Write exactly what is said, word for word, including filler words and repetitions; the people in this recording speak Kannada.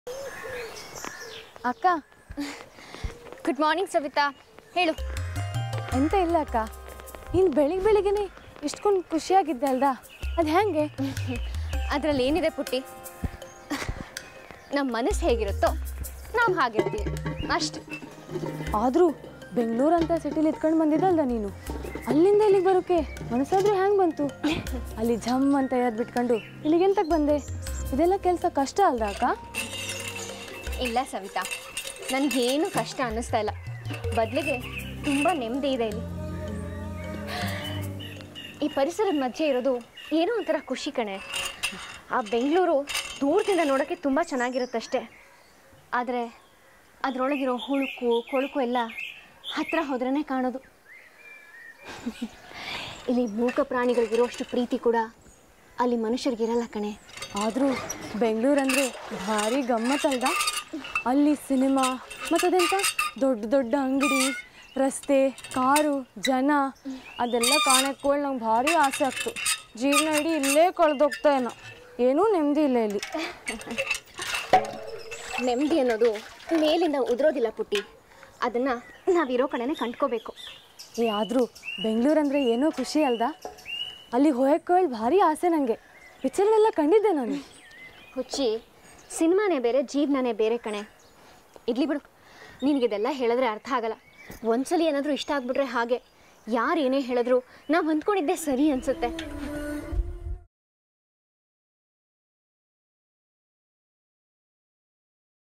ಅಕ್ಕ ಗುಡ್ ಮಾರ್ನಿಂಗ್ ಸವಿತಾ, ಹೇಳು. ಎಂತ ಇಲ್ಲ ಅಕ್ಕ, ನೀನು ಬೆಳಿಗ್ಗೆ ಬೆಳಿಗ್ಗೆನೆ ಇಷ್ಟೊಂದು ಖುಷಿಯಾಗಿದ್ದೆ ಅಲ್ದಾ, ಅದು ಹೇಗೆ? ಅದರಲ್ಲಿ ಏನಿದೆ ಪುಟ್ಟಿ, ನಮ್ಮ ಮನಸ್ಸು ಹೇಗಿರುತ್ತೋ ನಾವು ಹಾಗಿರ್ತೀವಿ ಅಷ್ಟು. ಆದರೂ ಬೆಂಗಳೂರು ಅಂತ ಸಿಟಿಲಿ ಇಟ್ಕೊಂಡು ಬಂದಿದ್ದಲ್ದ ನೀನು, ಅಲ್ಲಿಂದ ಇಲ್ಲಿಗೆ ಬರೋಕ್ಕೆ ಮನಸ್ಸಾದ್ರೆ ಹ್ಯಾಂಗೆ ಬಂತು? ಅಲ್ಲಿ ಝಮ್ ಅಂತ ಯಾರು ಬಿಟ್ಕೊಂಡು ಇಲ್ಲಿಗೆಂತಕ್ಕೆ ಬಂದೆ? ಇದೆಲ್ಲ ಕೆಲಸ ಕಷ್ಟ ಅಲ್ದ ಅಕ್ಕ? ಇಲ್ಲ ಸವಿತಾ, ನನಗೇನು ಕಷ್ಟ ಅನ್ನಿಸ್ತಾ ಇಲ್ಲ, ಬದಲಿಗೆ ತುಂಬ ನೆಮ್ಮದಿ ಇದೆ ಇಲ್ಲಿ. ಈ ಪರಿಸರದ ಮಧ್ಯೆ ಇರೋದು ಏನೋ ಒಂಥರ ಖುಷಿ ಕಣೆ. ಆ ಬೆಂಗಳೂರು ದೂರದಿಂದ ನೋಡೋಕ್ಕೆ ತುಂಬ ಚೆನ್ನಾಗಿರುತ್ತಷ್ಟೆ, ಆದರೆ ಅದರೊಳಗಿರೋ ಹುಳುಕು ಕೊಳುಕು ಎಲ್ಲ ಹತ್ತಿರ ಹೋದ್ರೇ ಕಾಣೋದು. ಇಲ್ಲಿ ಮೂಕ ಪ್ರಾಣಿಗಳಿಗಿರೋಷ್ಟು ಪ್ರೀತಿ ಕೂಡ ಅಲ್ಲಿ ಮನುಷ್ಯರಿಗಿರಲ್ಲ ಕಣೆ. ಆದರೂ ಬೆಂಗಳೂರಂದರೆ ಭಾರಿ ಗಮ್ಮತ್ತಲ್ದ? ಅಲ್ಲಿ ಸಿನಿಮಾ ಮತ್ತು ಅದೆಂತ ದೊಡ್ಡ ದೊಡ್ಡ ಅಂಗಡಿ, ರಸ್ತೆ, ಕಾರು, ಜನ ಅದೆಲ್ಲ ಕಾಣಕ್ಕೋಳು ನಂಗೆ ಭಾರಿ ಆಸೆ ಆಗ್ತು. ಜೀವನ ಇಡೀ ಇಲ್ಲೇ ಕಳೆದೋಗ್ತಾ ಏನೋ, ಏನೂ ನೆಮ್ಮದಿ ಇಲ್ಲ ಇಲ್ಲಿ. ನೆಮ್ಮದಿ ಅನ್ನೋದು ಮೇಲಿಂದ ಉದುರೋದಿಲ್ಲ ಪುಟ್ಟಿ, ಅದನ್ನು ನಾವಿರೋ ಕಡೆನೇ ಕಂಡ್ಕೋಬೇಕು. ಏ ಆದರೂ ಬೆಂಗಳೂರಂದರೆ ಏನೋ ಖುಷಿ ಅಲ್ದ? ಅಲ್ಲಿ ಹೋಗೋಕ್ಕೇಳಿ ಭಾರಿ ಆಸೆ ನನಗೆ. ಪಿಕ್ಚರ್ಲೆಲ್ಲ ಕಂಡಿದ್ದೆ ನಾನು. ಹುಚ್ಚಿ, ಸಿನಿಮಾನೇ ಬೇರೆ ಜೀವನನೇ ಬೇರೆ ಕಣೆ. ಇಡ್ಲಿ ಬಿಡು, ನಿನಗಿದೆಲ್ಲ ಹೇಳಿದ್ರೆ ಅರ್ಥ ಆಗಲ್ಲ. ಒಂದ್ಸಲಿ ಏನಾದರೂ ಇಷ್ಟ ಆಗ್ಬಿಟ್ರೆ ಹಾಗೆ ಯಾರು ಏನೇ ಹೇಳಿದ್ರು ನಾವು ಹೊಂದ್ಕೊಂಡಿದ್ದೆ ಸರಿ ಅನಿಸುತ್ತೆ.